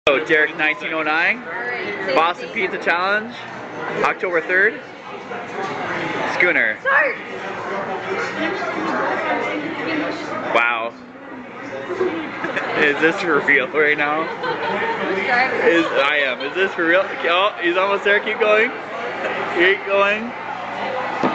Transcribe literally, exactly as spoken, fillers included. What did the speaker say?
So Derek nineteen oh nine, Boston Pizza Challenge, October third, Schooner. Start! Wow. Is this for real right now? Is I am. Is this for real? Oh, he's almost there. Keep going. Keep going.